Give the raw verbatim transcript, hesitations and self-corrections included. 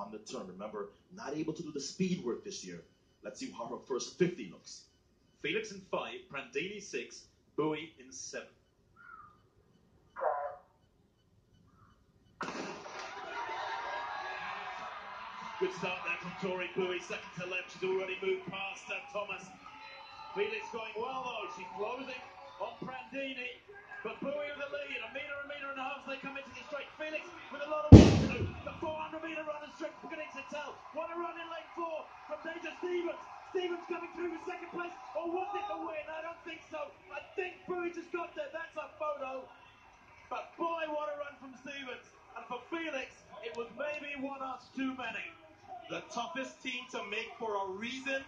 on the turn. Remember, not able to do the speed work this year. Let's see how her first fifty looks. Felix in five, Prandini six, Bowie in seven. Good start there from Tori Bowie, second to left. She's already moved past uh, Thomas. Felix going well though. She's closing on Prandini, but Bowie with the lead. A metre, a metre and a half. They come into the straight. Felix with a lot of work to do. The four hundred metre run is straight beginning to tell. What a run in lane four from Deja Stevens. Stevens coming through for second place, or was it the win? I don't think so. I think Bowie just got there. That's a photo. But boy, what a run from Stevens. And for Felix, it was maybe one ounce too many. The toughest team to make for a reason.